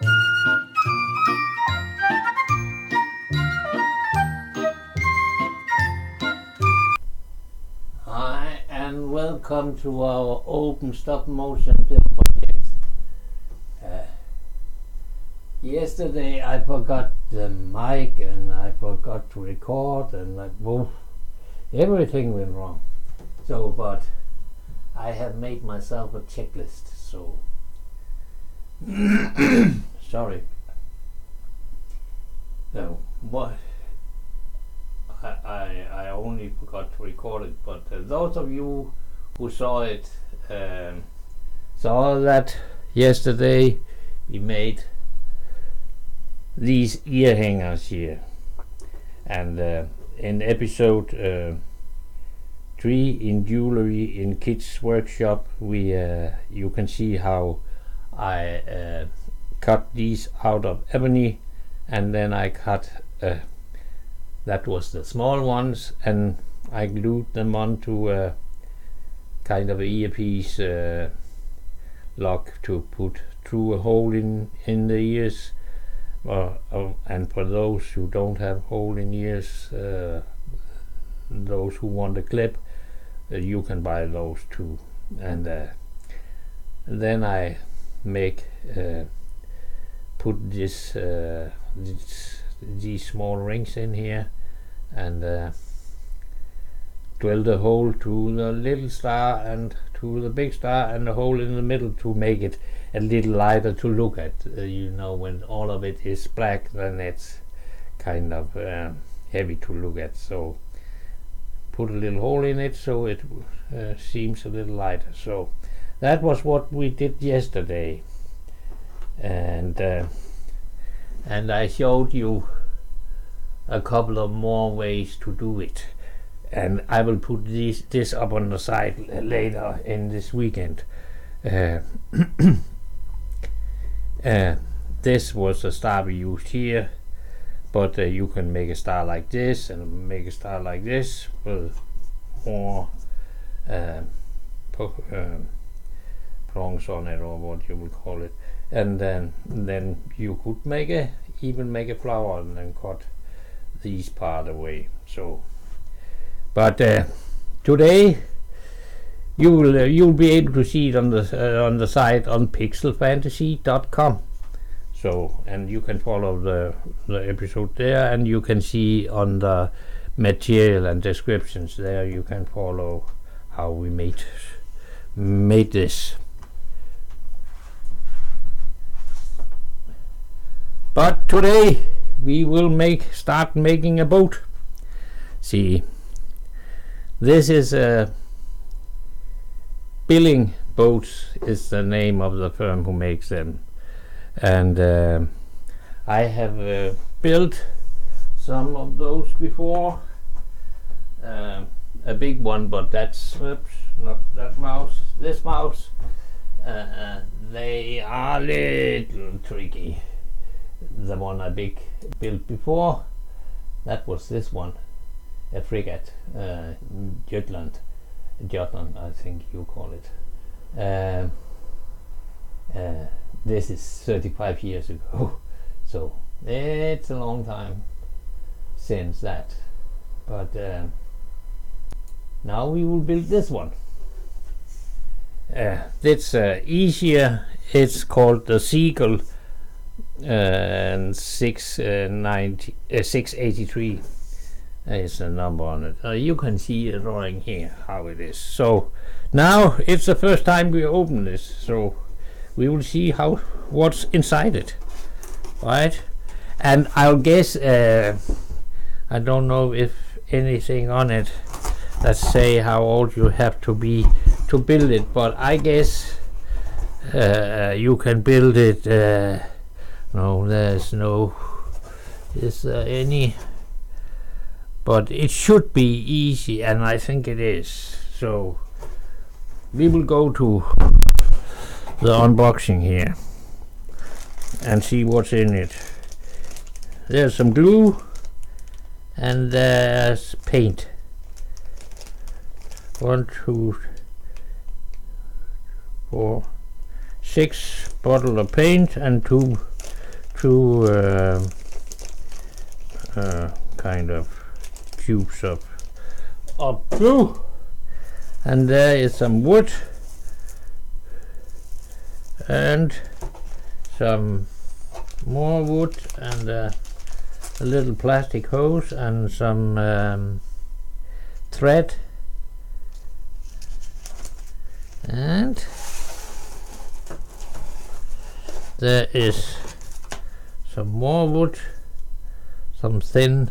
Hi and welcome to our open stop motion film project. Yesterday I forgot the mic and I forgot to record and everything went wrong. But I have made myself a checklist, so sorry. No, what? I only forgot to record it, but those of you who saw it saw that yesterday we made these ear hangers here, and in episode 3 in Jewelry in Kids Workshop we you can see how I cut these out of ebony, and then I cut that was the small ones, and I glued them onto a kind of a earpiece lock to put through a hole in the ears. And for those who don't have hole in ears, those who want a clip, you can buy those too. And then I make put these small rings in here and drill the hole to the little star and to the big star, and the hole in the middle to make it a little lighter to look at. When all of it is black, then it's kind of heavy to look at, so put a little hole in it so it seems a little lighter. So that was what we did yesterday, and I showed you a couple of more ways to do it, and I will put this up on the side later in this weekend. This was a star we used here, but you can make a star like this and make a star like this with more prongs on it, or what you would call it, and then you could even make a flower and then cut these part away. So, but today you'll be able to see it on the site on pixelfantasies.com. So, and you can follow the episode there, and you can see on the material and descriptions there, you can follow how we made this. But today we will start making a boat. See, this is Billing Boats is the name of the firm who makes them, and I have built some of those before. A big one, but that's not that mouse. This mouse, they are a little tricky. The one I built before, that was this one, a frigate, Jutland, I think you call it. This is 35 years ago, so it's a long time since that. But now we will build this one. It's easier. It's called the Seagull 683 is the number on it. You can see a drawing here how it is. So now it's the first time we open this, so we will see what's inside it, right? And I'll guess I don't know if anything on it that say how old you have to be to build it, but I guess you can build it. No, there's no. Is there any? But it should be easy, and I think it is. So we will go to the unboxing here and see what's in it. There's some glue and there's paint. 1, 2, 4, 6 bottle of paint and 2 two kind of tubes of glue, and there is some wood and some more wood and a little plastic hose and some thread, and there is some more wood, some thin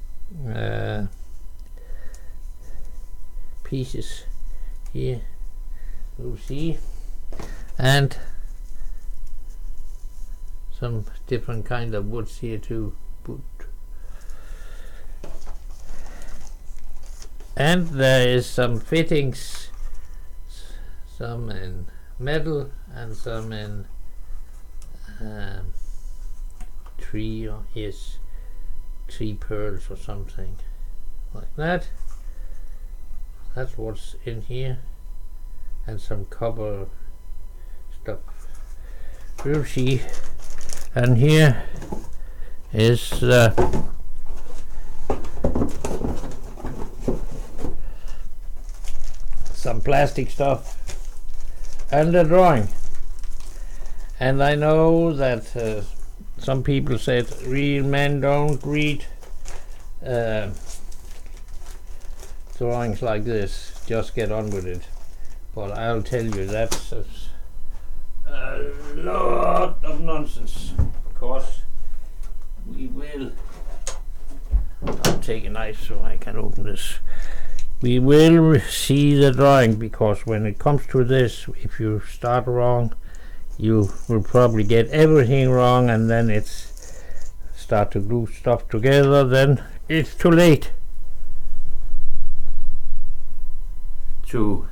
pieces here, you'll see, and some different kind of woods here too. And there is some fittings, some in metal and some in tree, or yes, tree pearls or something like that. That's what's in here, and some copper stuff. We'll see. And here is some plastic stuff and a drawing. And I know that some people said real men don't read drawings like this, just get on with it. But I'll tell you, that's a lot of nonsense, because we will, I'll take a knife so I can open this. We will see the drawing, because when it comes to this, if you start wrong, you will probably get everything wrong, and then it's start to glue stuff together, then it's too late to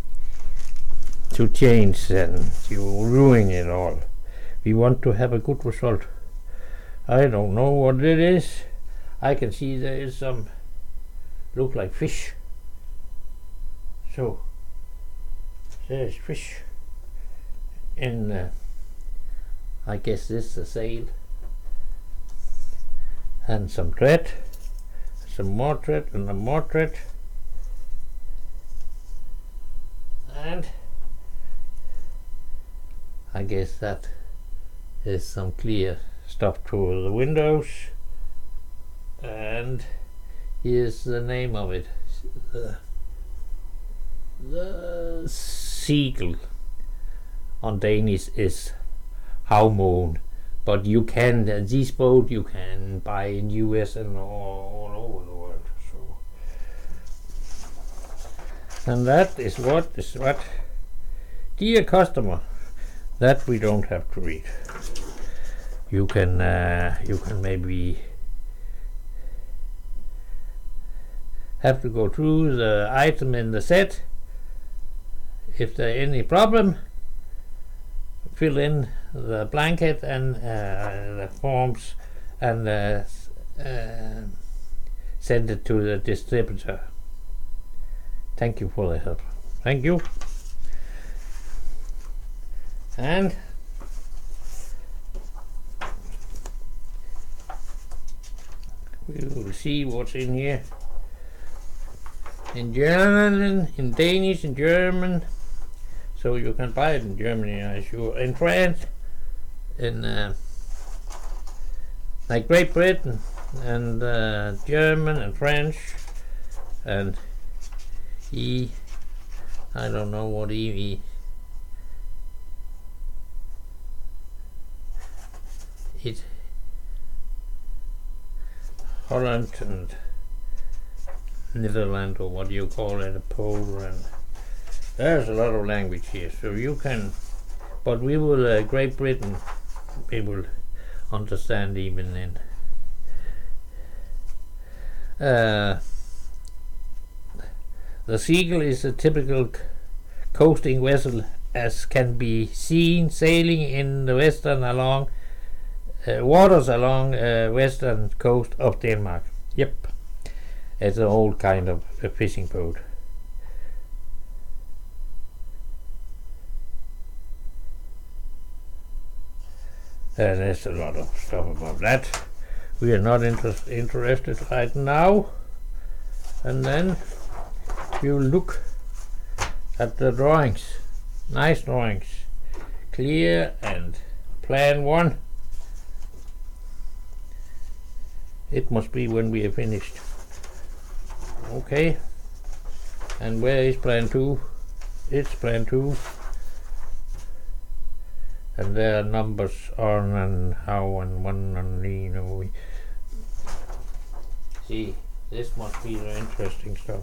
change, and you ruin it all. We want to have a good result. I don't know what it is. I can see there is some look like fish. So there's fish in I guess this is a sail, and some thread, some more thread and some more thread, and I guess that is some clear stuff to the windows. And here's the name of it, the seagull on Danish is havmåne, but you can, this boat you can buy in US and all over the world. So, and that is what dear customer, that we don't have to read. You can maybe have to go through the item in the set. If there any problem, fill in the blanket and the forms, and send it to the distributor. Thank you for the help. Thank you. And we will see what's in here. In German, in Danish, in German, so you can buy it in Germany, I'm sure. In France, in like Great Britain, and German and French, and I don't know what it Holland and Netherlands, or what do you call it, a Pole, and there's a lot of language here, so you can, but we will Great Britain we will understand even in the seagull is a typical coasting vessel, as can be seen sailing in the western along waters along western coast of Denmark. Yep, it's an old kind of a fishing boat. There's a lot of stuff about that. We are not interested right now. And then you look at the drawings. Nice drawings. Clear and plan 1. It must be when we are finished. Okay. And where is plan 2? It's plan 2. And there are numbers on and how and when and you know. See, this must be the interesting stuff.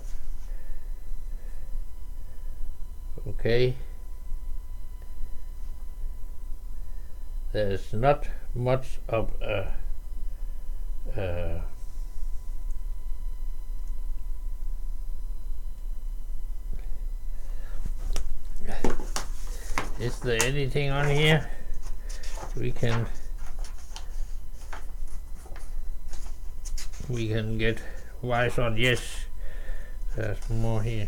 Okay. There's not much of a is there anything on here we can get wise on? Yes, there's more here.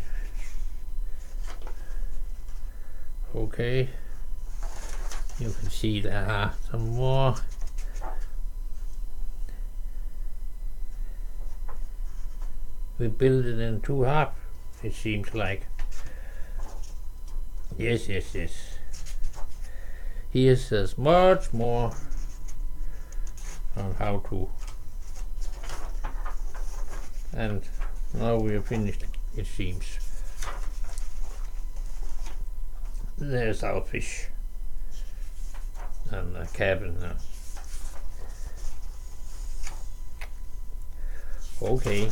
Okay, you can see there are some more. We build it in 2 half, it seems like. Yes. Here says much more on how to. And now we are finished, it seems. There's our fish and the cabin now. Okay.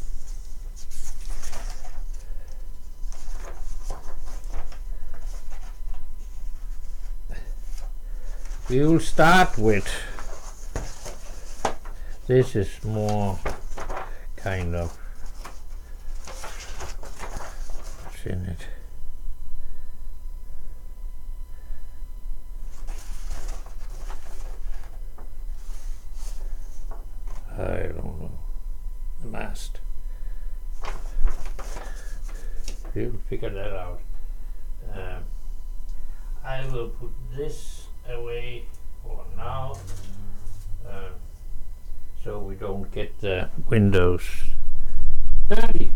We will start with, this is more kind of, what's in it? I don't know. The mast. We'll figure that out. I will put this away for now, so we don't get the windows dirty.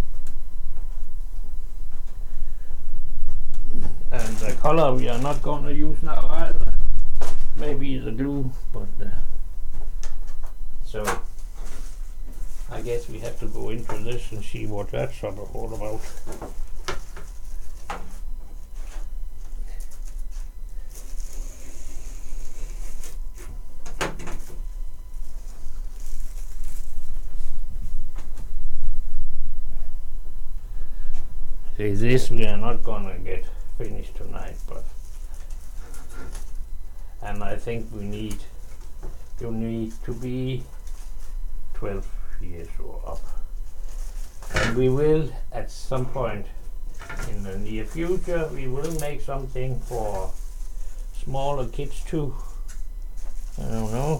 And the color we are not going to use now either. Maybe the glue, but so I guess we have to go into this and see what that's sort of all about. See, this we are not gonna get finished tonight, but and I think you need to be 12 years or up, and we will at some point in the near future we will make something for smaller kids too. I don't know.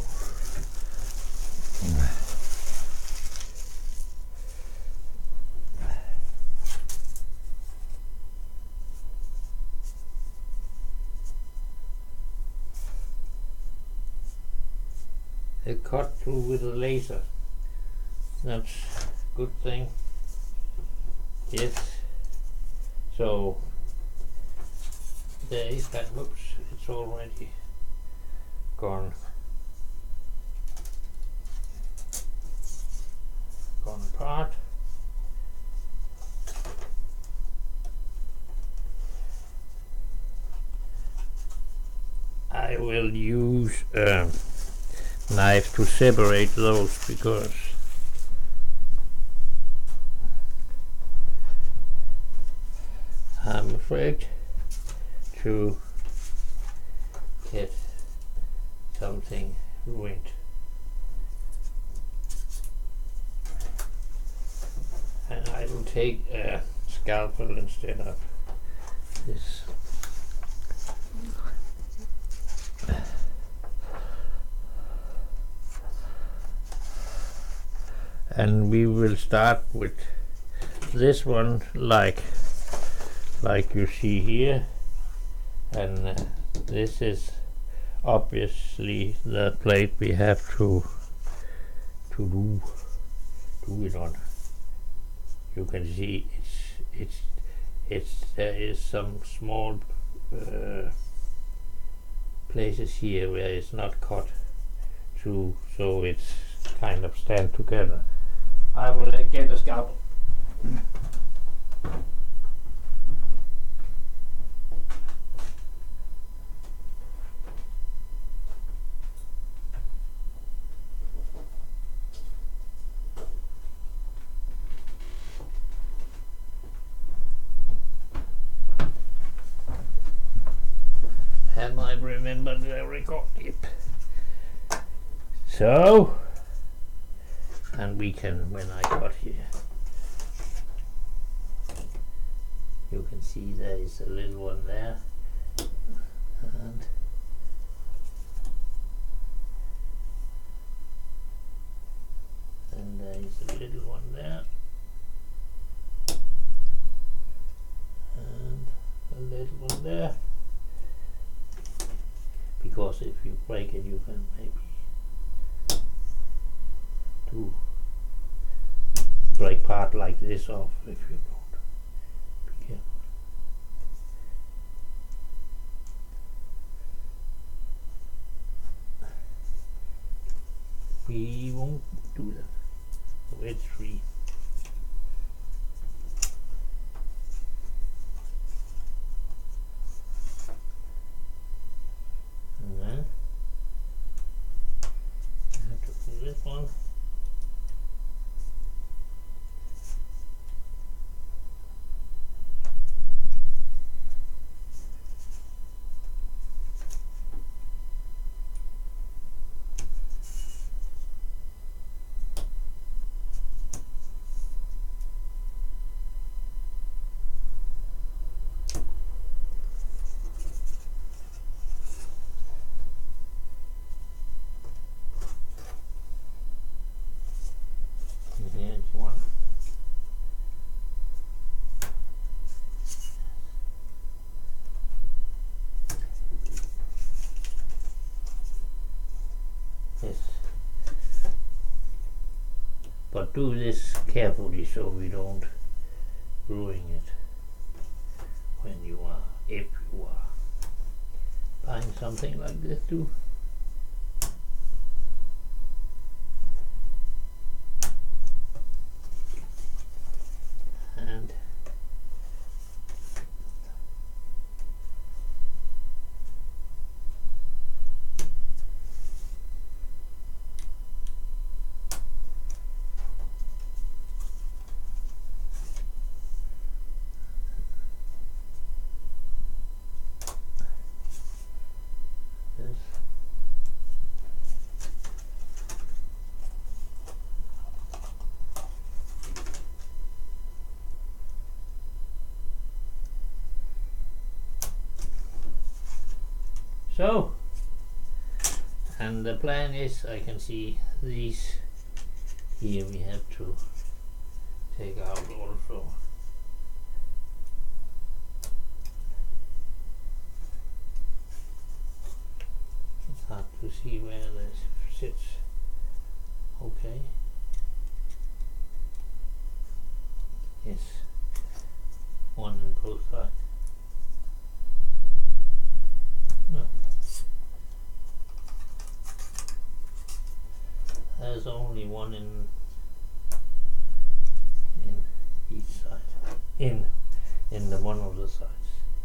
They cut through with a laser. That's a good thing. Yes. So there is that. Oops, it's already gone apart. I will use knife to separate those because I'm afraid to get something ruined. And I will take a scalpel instead of this. And we will start with this one like you see here, and this is obviously the plate we have to do it on. You can see it's there is some small places here where it's not cut through, so it's kind of stand together. I will get a scalpel. And I remember the record tip. So, and we can, when I got here, you can see there is a little one there, and there is a little one there, and a little one there. Because if you break it, you can maybe break part like this off if you don't be careful. We won't do that. Wedge free. And then I have to do this one. Here's one. Yes. But do this carefully so we don't ruin it when you are, if you are buying something like this too. And this. So, and the plan is, I can see these here we have to take out also. It's hard to see where this sits. Okay. Yes. One on both sides. No. There's only one in each side. In the one of the sides.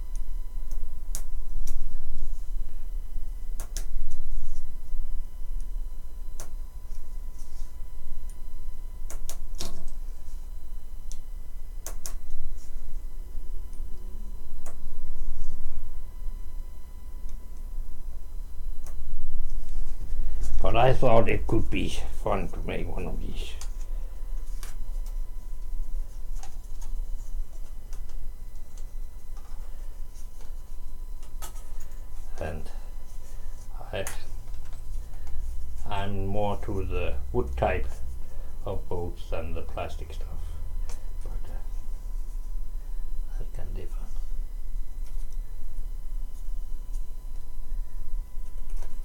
But I thought it could be fun to make one of these. And I'm more to the wood type of boats than the plastic stuff. But that can differ.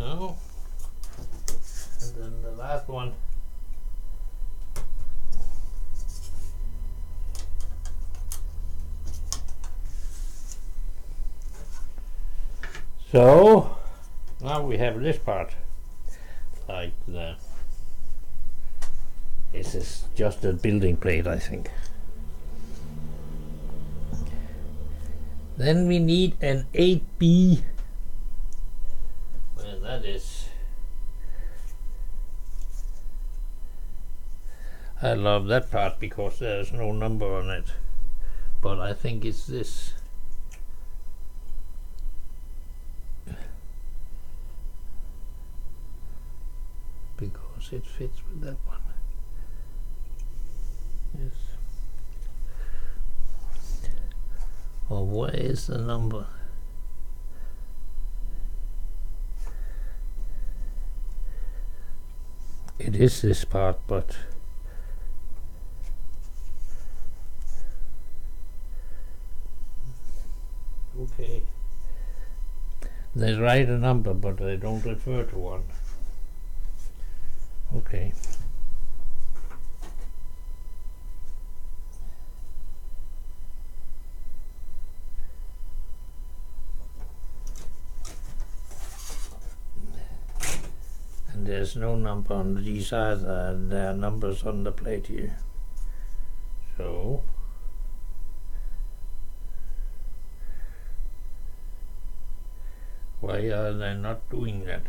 No. And then the last one. So now we have this part, like this is just a building plate, I think. Then we need an 8B. Well, that is. I love that part because there's no number on it, but I think it's this. Because it fits with that one. Yes. Or where is the number? It is this part, but okay. They write a number, but they don't refer to one. Okay. And there's no number on these either, and there are numbers on the plate here. So why are they not doing that?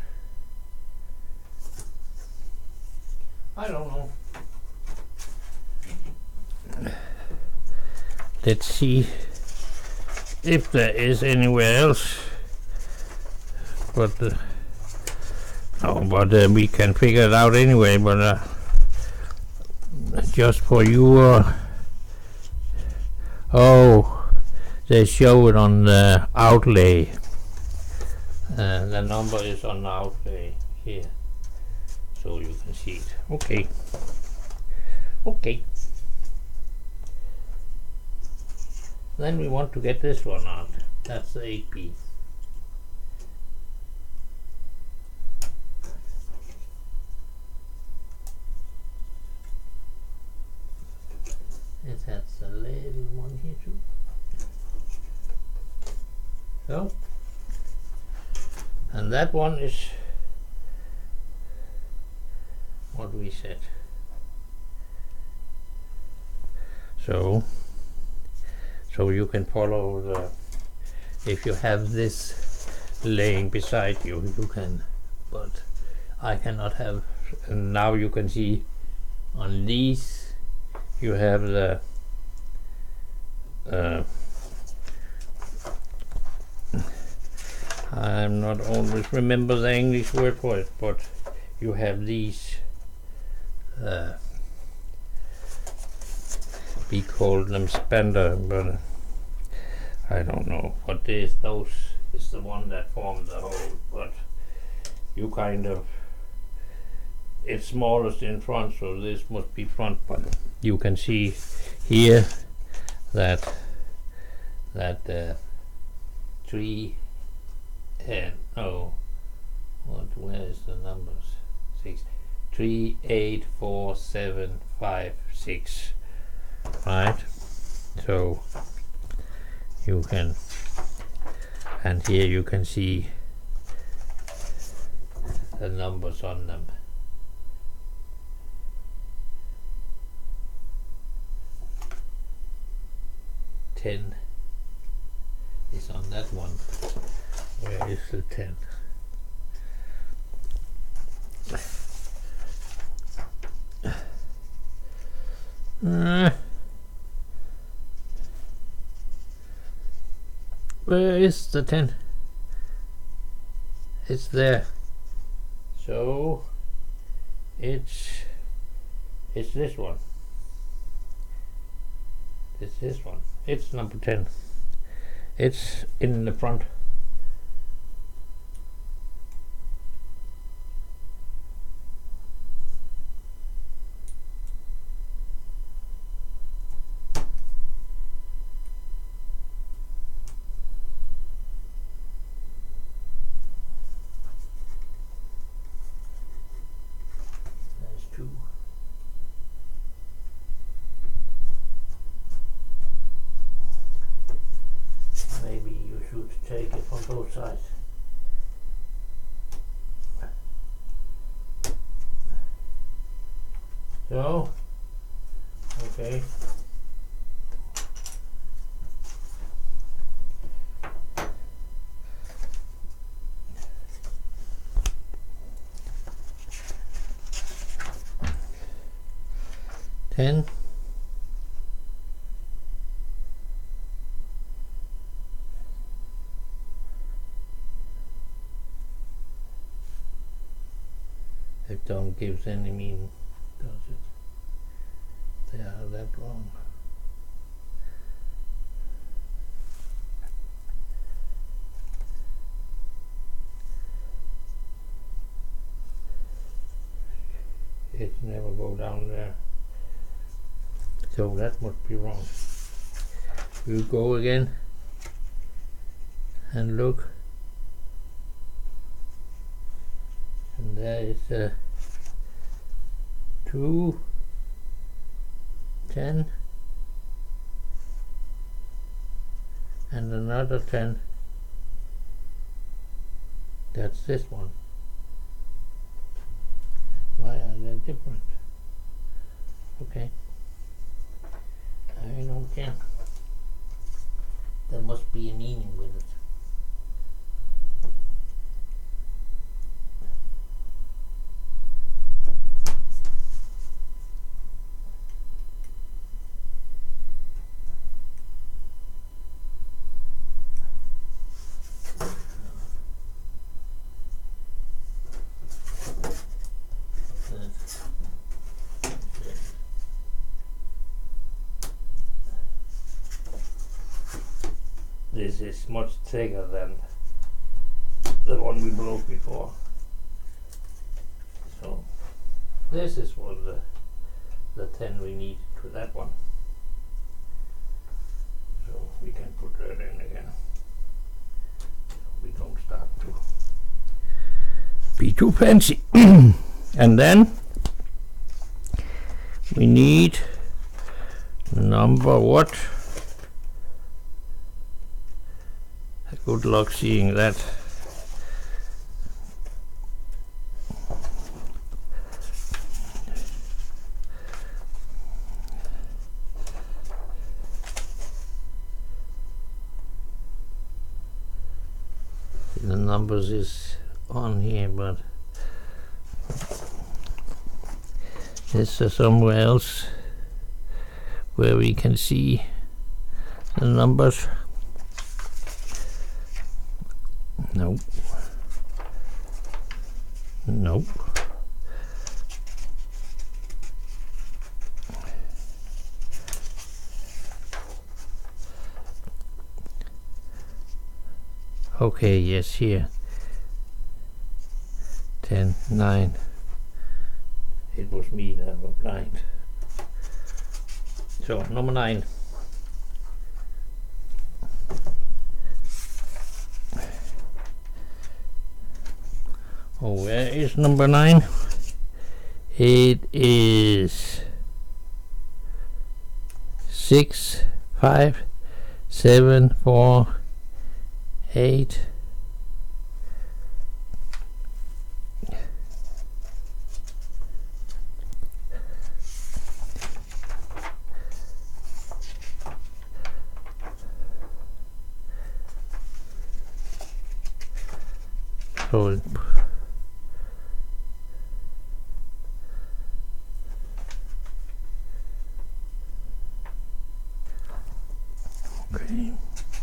I don't know. Let's see if there is anywhere else. But we can figure it out anyway. But just for you, oh, they show it on the outlay. The number is on the outlay here, so you can see it. Okay. Okay. Then we want to get this one out. That's the 8B. It has a little one here too. So, and that one is what we said. So you can follow the, if you have this laying beside you, you can, but I cannot have. And now you can see on these you have the I'm not always remember the English word for it, but you have these we call them spender, but I don't know what is those is the one that forms the hole, but you kind of, it's smallest in front, so this must be front, but you can see here that 3 and no, where is the numbers? 6, 3, 8, 4, 7, 5, 6. Right, so you can, and here you can see the numbers on them. Ten is on that one. Where is the 10? Where is the 10? It's there. So it's this one. It's this one. It's number 10. It's in the front. 2. Maybe you should take it from both sides. So, okay. Ten. It don't give any meaning, does it? They are that wrong. It never go down there. So that must be wrong. We'll go again and look. And there is a 2, 10, and another 10. That's this one. Why are they different? Okay. I don't care. There must be a meaning with it. This is much thicker than the one we broke before. So this is what the 10 we need to that one. So we can put that in again. We don't start to be too fancy. And then we need number what? Good luck seeing that. The numbers is on here, but this is somewhere else where we can see the numbers. Nope. Nope. Okay, yes, here. 10, 9. It was me that was blind. So, number 9. Oh, where is number 9? It is 6, 5, 7, 4, 8. So okay.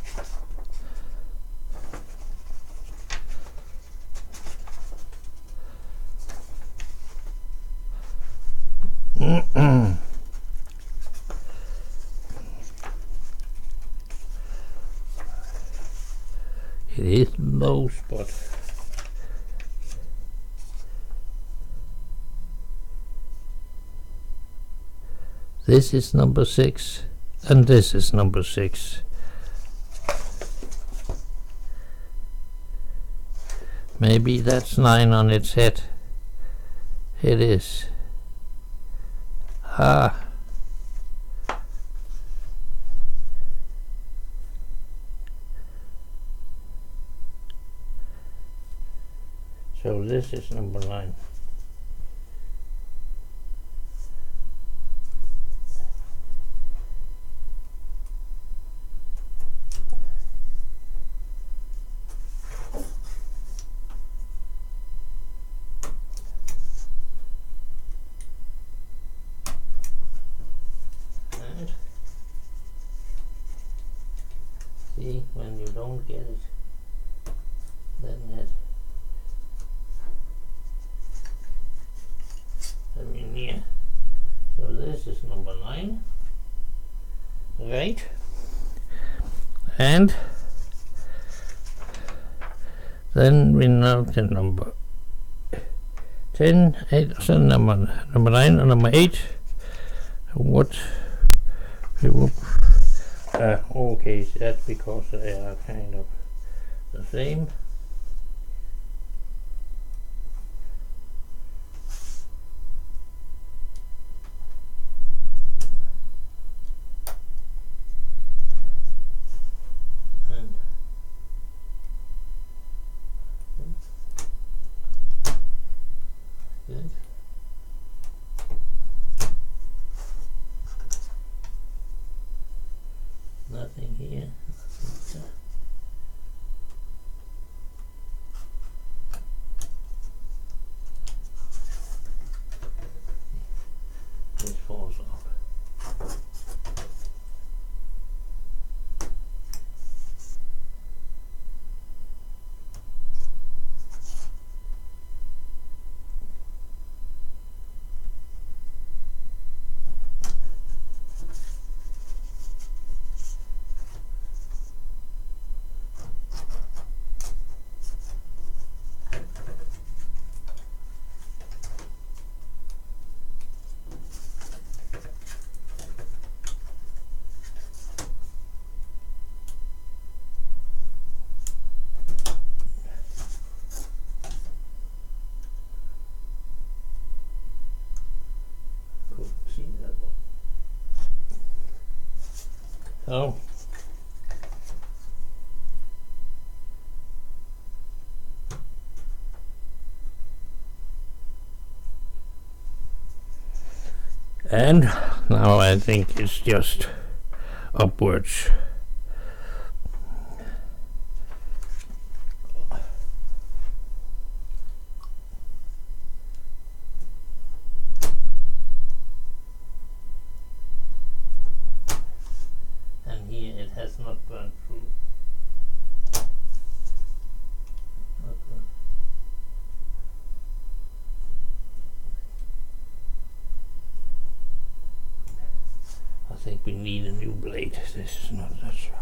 It is low spot. This is number 6 and this is number 6. Maybe that's 9 on its head. It is. Ah. So this is number 9. And see, when you don't get it, then it very near. So this is number 9. Right. And then we now to number 10, 8, so number 9 and number 8. What? Okay, so that's because they are kind of the same. Good. Nothing here. Nothing there. This falls off. See that one. Oh. And now I think it's just upwards. And here it has not burned through. Not good. I think we need a new blade. This is not that sharp.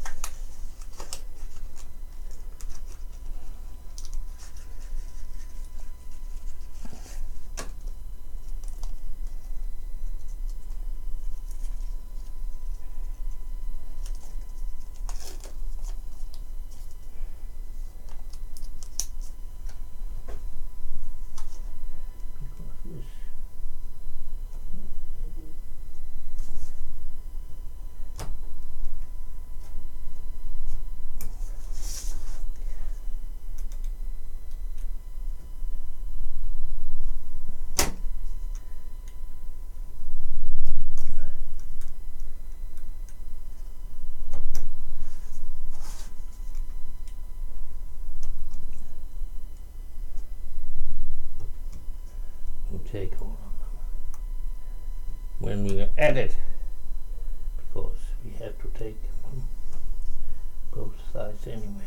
Take all of them when we are at it, because we have to take them on both sides anyway.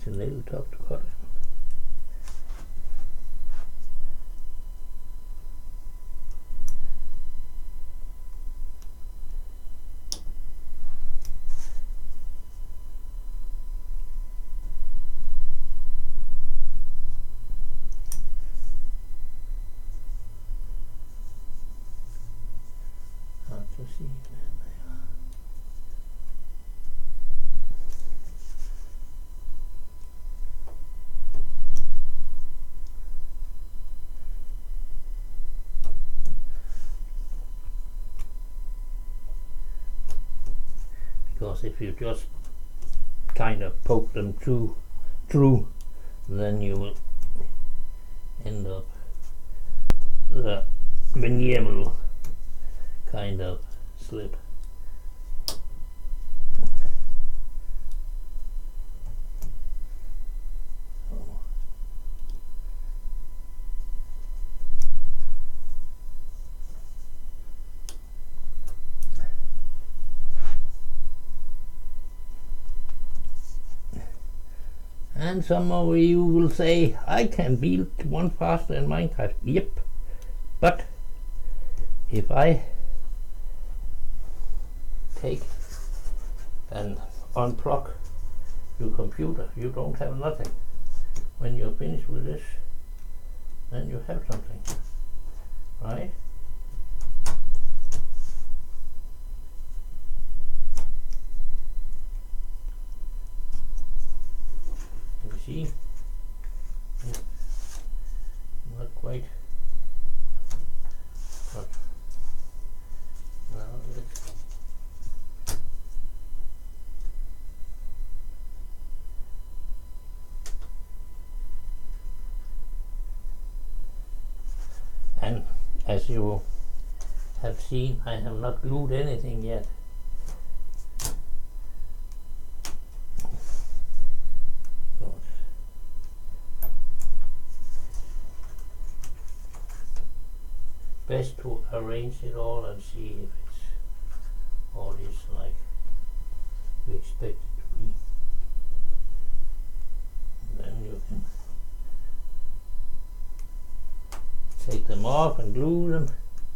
needs a nail top to cut it. Hard to see where they are. Because if you just kind of poke them through, then you will end up the veneer will kind of slip. And some of you will say, I can build one faster in Minecraft. Yep, but if I take and unplug your computer, you don't have nothing. When you're finished with this, then you have something, right? You see? Not quite. But now let's and as you have seen, I have not glued anything yet. Best to arrange it all and see if it's all is like we expect it to be. And then you can take them off and glue them.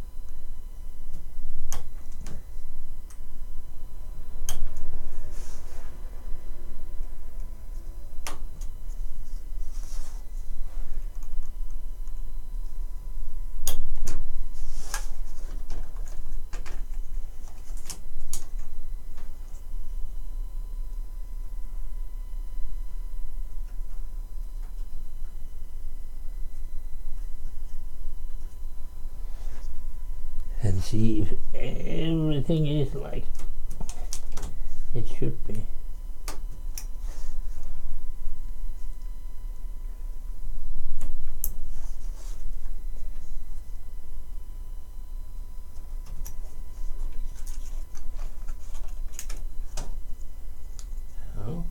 And see if everything is like it should be. So.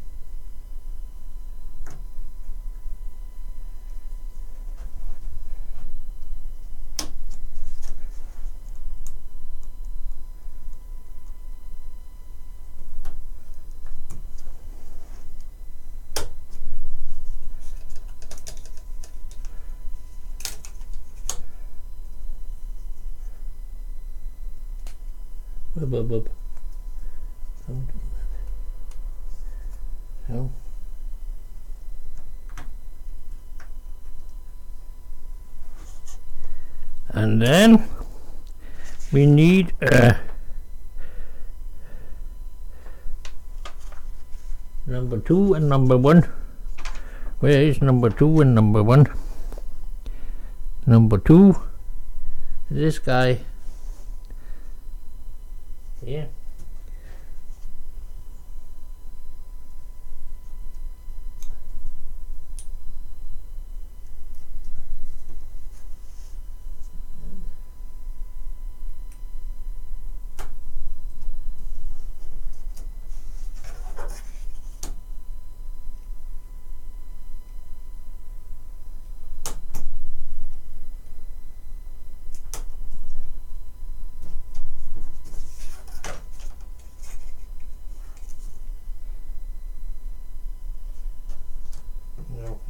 Don't do that. So. And then we need number 2 and number 1. Where is number 2 and number 1? Number 2, this guy here.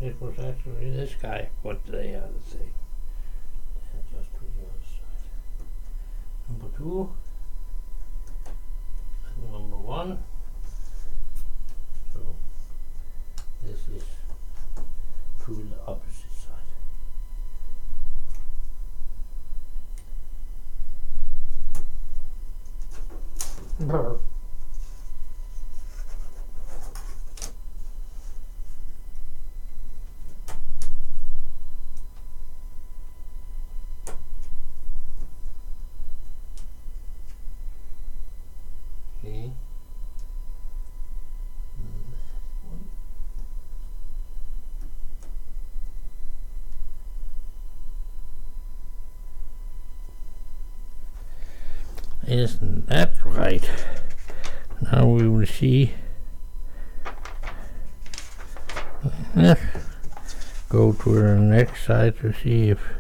it was actually this guy, but they are the same. They are just to the other side. Number 2 and number 1. So this is to the opposite side. Brr. Okay. Isn't that right? Now we will see. Go to the next side to see if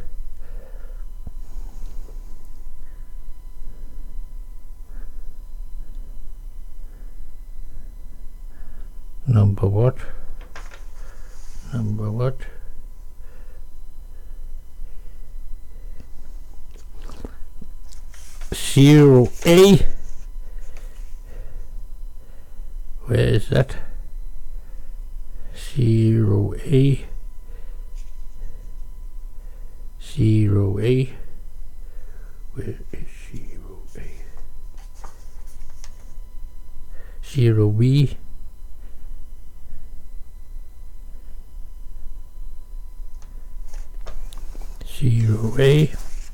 number what? 0A. Where is that? 0A. 0A. Where is 0A? 0B. 0A.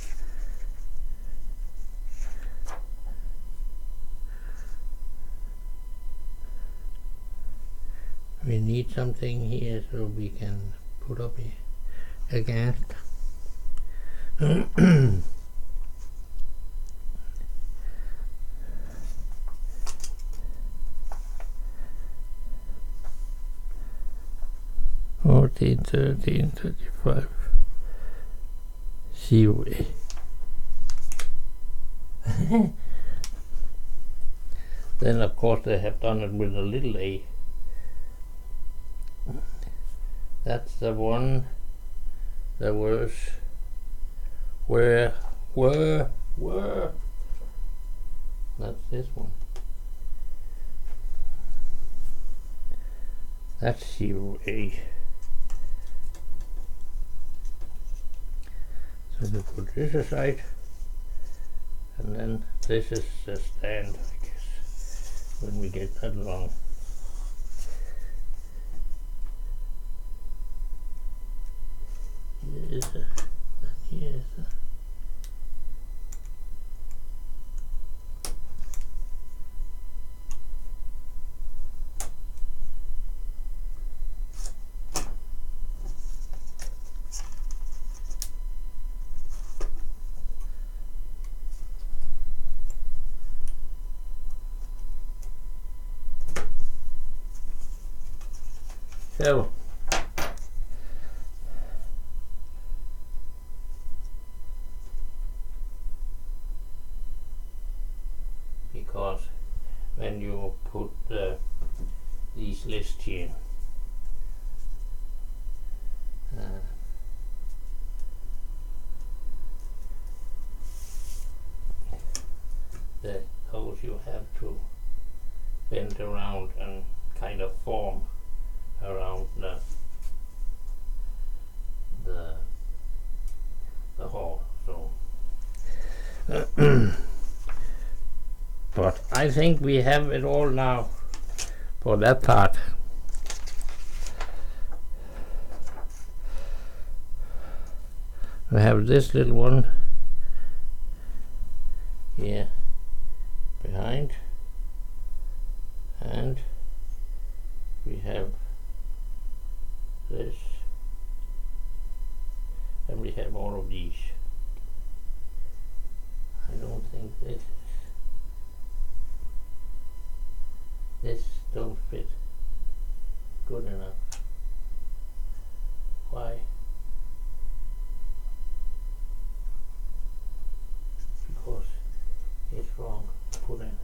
We need something here so we can put up here again. Fourteen, 13, 35. COA. Then of course they have done it with a little a. That's the one that was were. That's this one. That's 0A. So we put this aside, and then this is the stand, I guess, when we get that long. Here is a, and here is a. So because when you put these lists here, those you have to bend around and kind of form around the hole. So but I think we have it all now for that part. We have this little one here behind, and we have this, and we have all of these. I don't think this don't fit good enough. Why? Because it's wrong put in.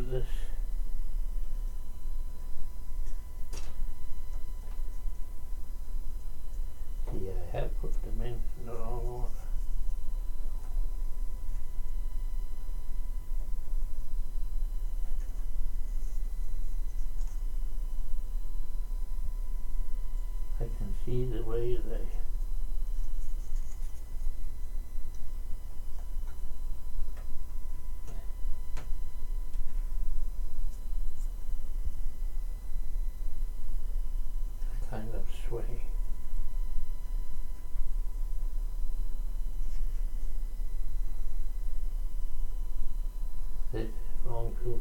this. See, I have put them in the wrong order. I can see the way they kind of sway. This is wrong too.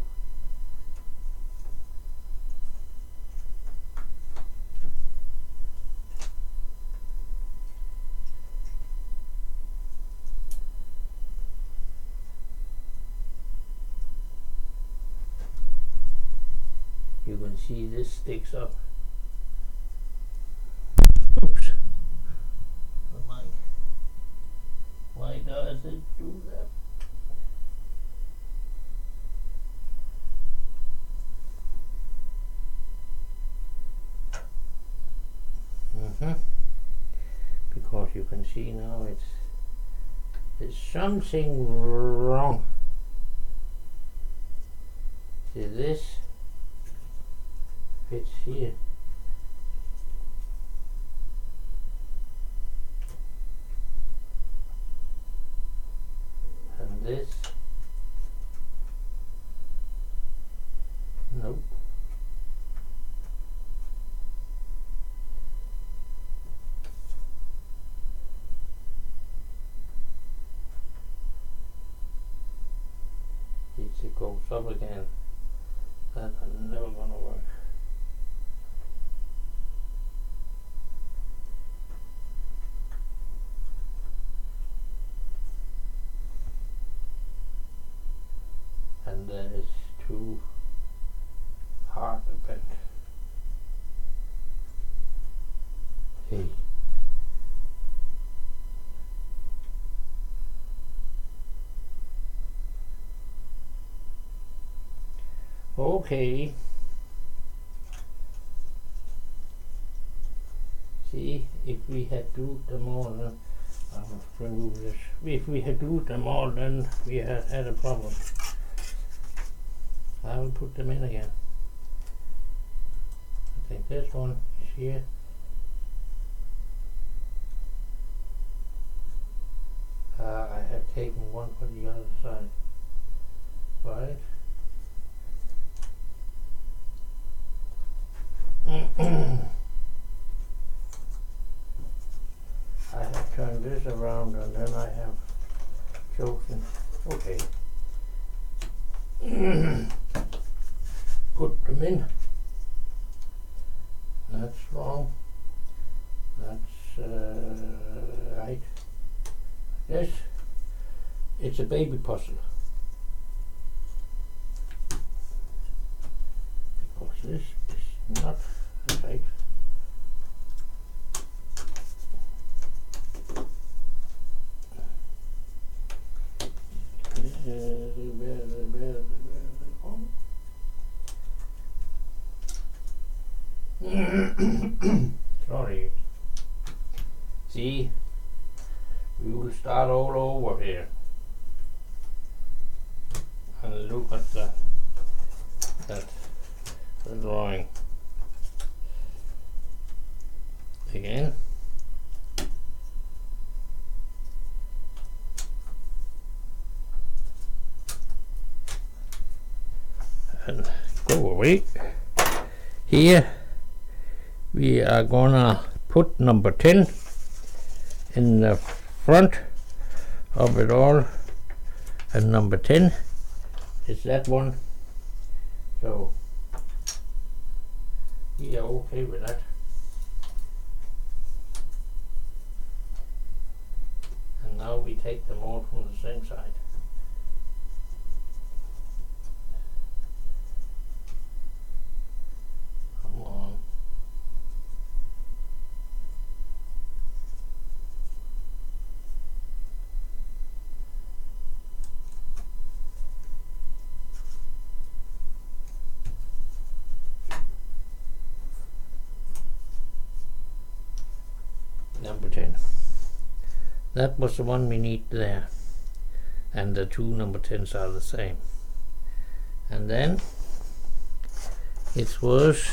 You can see this sticks up. Oops. The mic. Why does it do that? Because you can see now there's something wrong. See, this fits here. And this, nope. It goes up again. That's never gonna work. And that is too hard to bend. Hey. Okay. See, if we had do them all, I'll remove this. If we had do them all, then we had a problem. I will put them in again. I think this one is here. I have taken one for the other side. Right. I have turned this around and then I have chosen. Okay. Put them in. That's wrong. That's right. This, it's a baby puzzle. Because this is not right. Sorry. See, we will start all over here and look at the drawing again. And go away. Here we are gonna put number 10 in the front of it all, and number 10 is that one, so we are okay with that. And now we take them all from the same side. Come on. number 10. That was the one we need there. And the two number 10s are the same. And then it was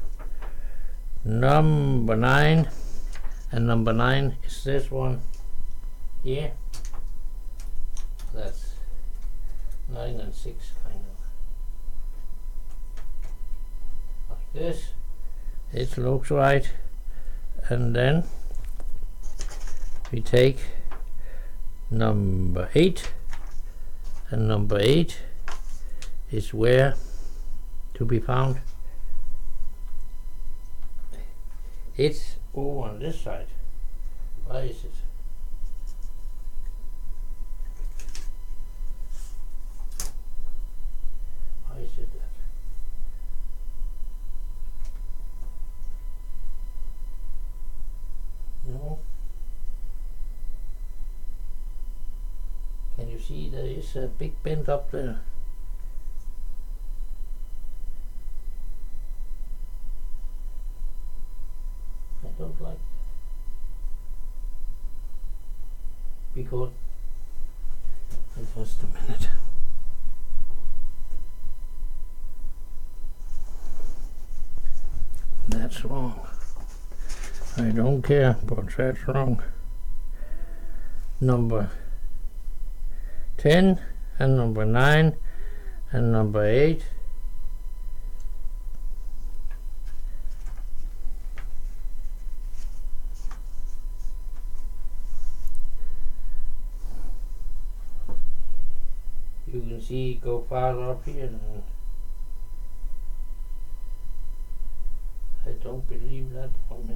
number 9, and number 9 is this one here. That's 9 and 6 kind of like this. It looks right. And then we take number 8, and number 8 is where to be found. It's over on this side. Why is it? Why is it that? No. Can you see there is a big bend up there? I don't like that. Because just a minute. That's wrong. I don't care, but that's wrong. Number 10 and number 9 and number 8. You can see go farther up here. And I don't believe that for a minute.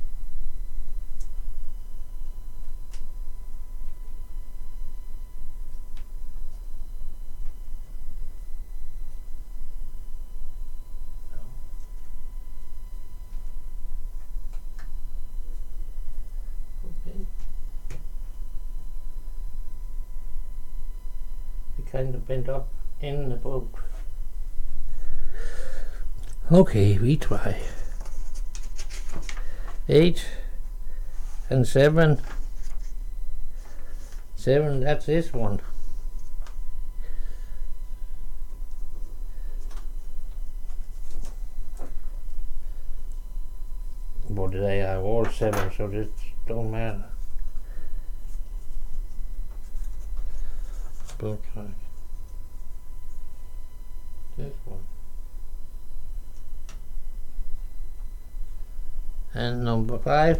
Kind of bent up in the boat. Okay, we try. 8 and 7. 7, that's this one. But they are all 7, so this don't matter. Boat like this one. And number 5.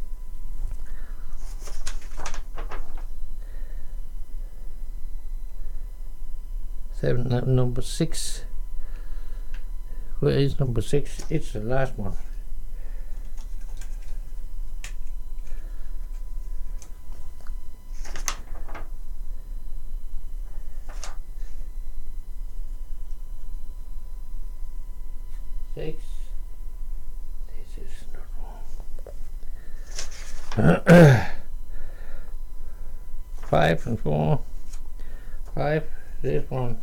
Number 6. Where is number 6? It's the last one. This is not wrong. 5 and 4. 5, this one.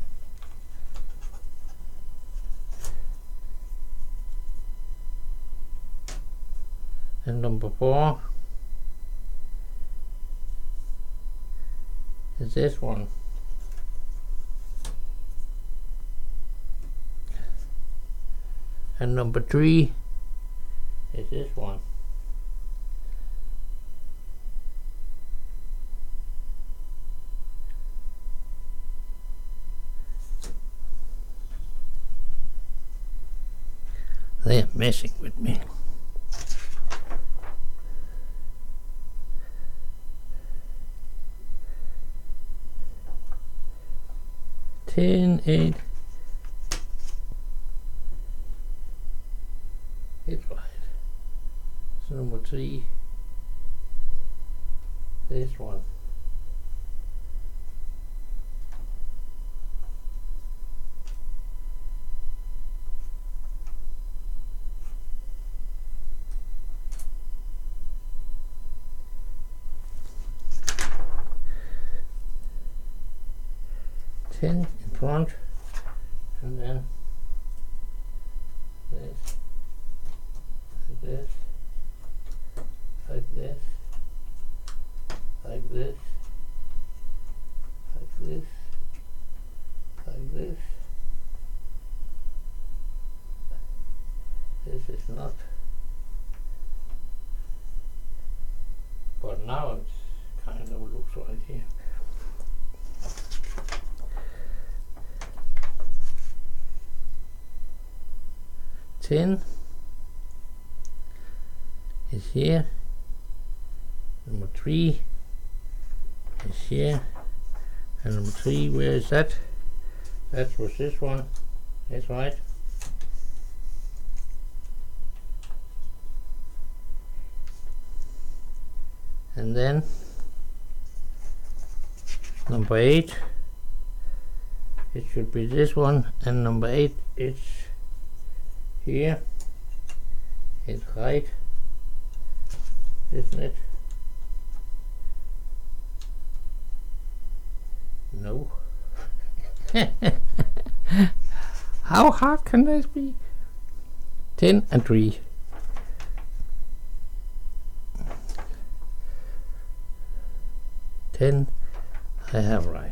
And number 4 is this one. And number 3 is this one. They are messing with me. Ten, 8. It's right. So number 3. This one. In front, and then this, like this, like this, like this, like this. This is not, but now it kind of looks right here. Ten is here. Number 3 is here. And number 3, where is that? That was this one. That's right. And then number 8, it should be this one, and number 8 it's here. It's right, isn't it? No. How hard can this be? 10 and 3. I have right.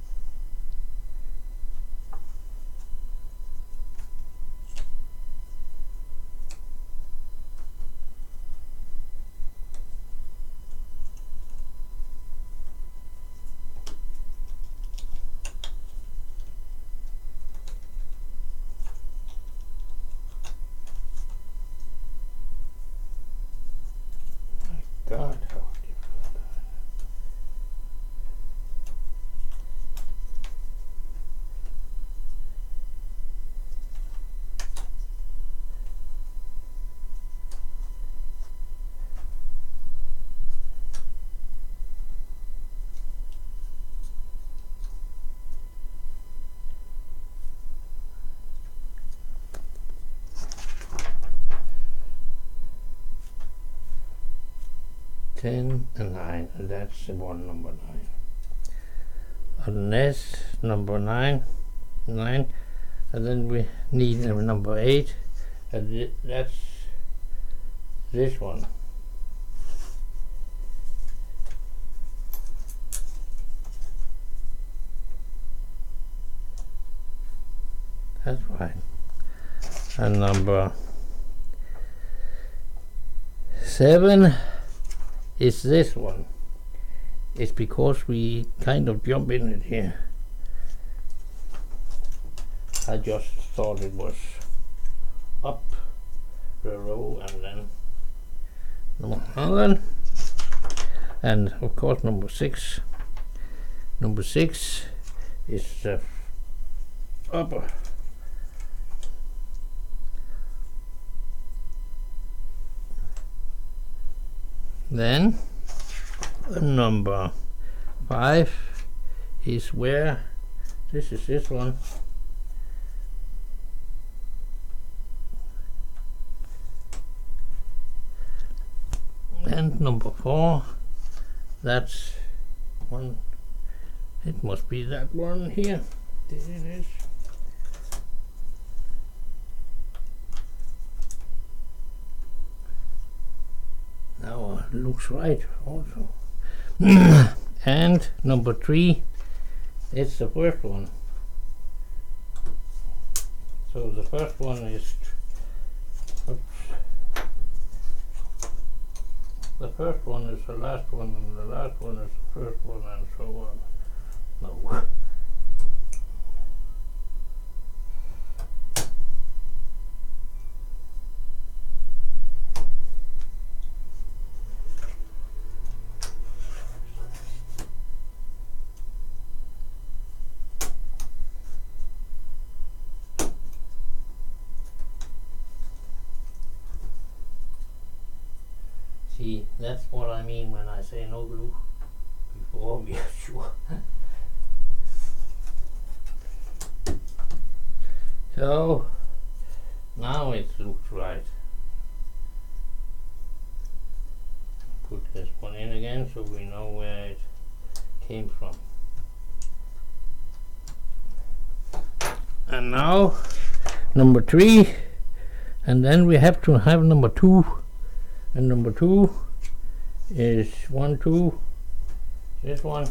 My God, how difficult. 10 and 9, and that's the one, number 9. Unless number 9, and then we need number 8, and that's this one. That's right. And number 7 is this one. It's because we kind of jump in it here. I just thought it was up the row and then number 11, and of course number 6. Number 6 is the upper. Then number 5 is where this is this one. And number 4, that's one. It must be that one here. There it is. Now it looks right also. And number 3, it's the first one. So the first one is, oops, the first one is the last one, and the last one is the first one, and so on. No. See, that's what I mean when I say no glue before we are sure. So now it looks right. Put this one in again so we know where it came from. And now number 3, and then we have to have number 2. And number 2 is 1, 2, this one.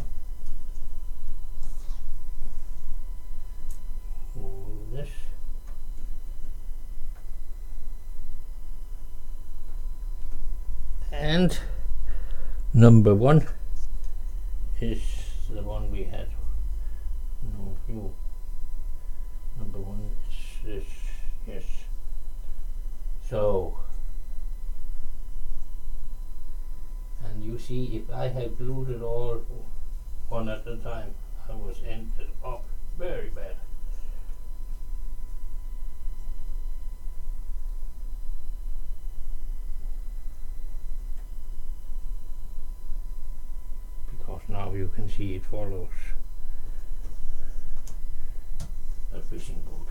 Move this. And number 1 is the one we had no view. Number 1 is this, yes. So, and you see, if I had glued it all one at a time, I was ended up very bad. Because now you can see it follows a fishing boat.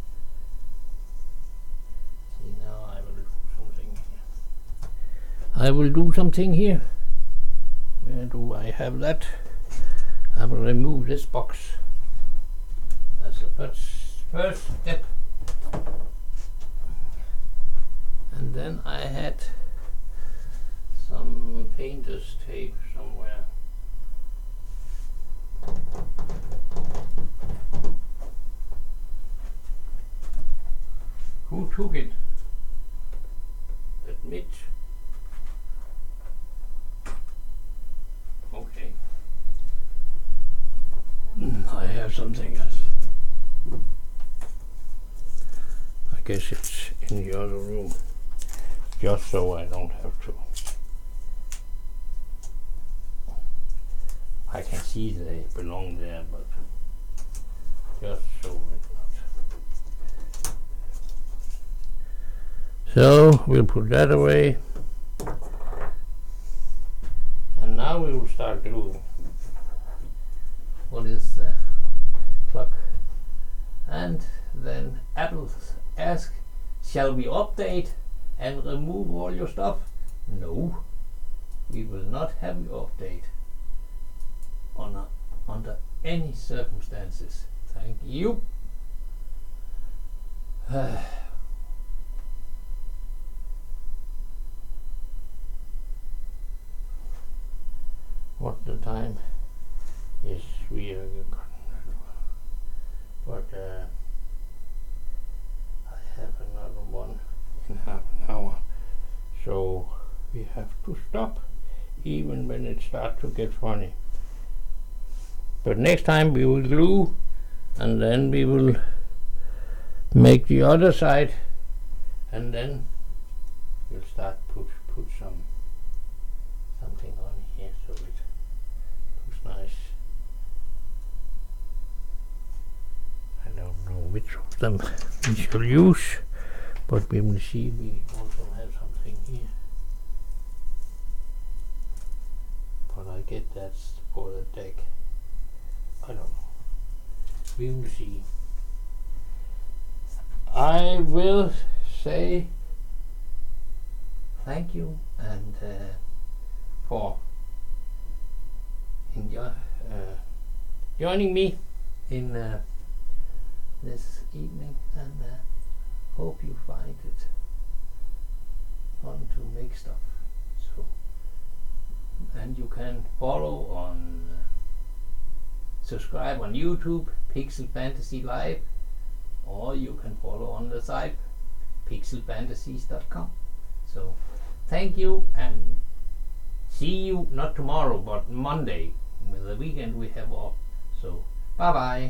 See, now I will do something here. I will do something here. Where do I have that? I will remove this box as the first step. And then I had some painter's tape somewhere. Who took it? Admit. Okay. I have something else. I guess it's in the other room, just so I don't have to. I can see they belong there, but just so it's not. So we'll put that away. And now we will start gluing. What is the clock? And then Apple ask, shall we update and remove all your stuff? No, we will not have you update under any circumstances. Thank you. What the time is, we are but I have another one in half an hour, so we have to stop even when it starts to get funny. But next time we will glue, and then we will make the other side, and then we'll start put something on here so it looks nice. I don't know which of them we shall use, but we will see. We also have something here, but I get that's for the deck. I don't know. We will see. I will say thank you and for joining me in this evening, and hope you find it fun to make stuff. So, and you can follow on. Subscribe on YouTube, Pixel Fantasy Live, or you can follow on the site pixelfantasies.com. So thank you, and see you not tomorrow but Monday. With the weekend we have off. So bye bye.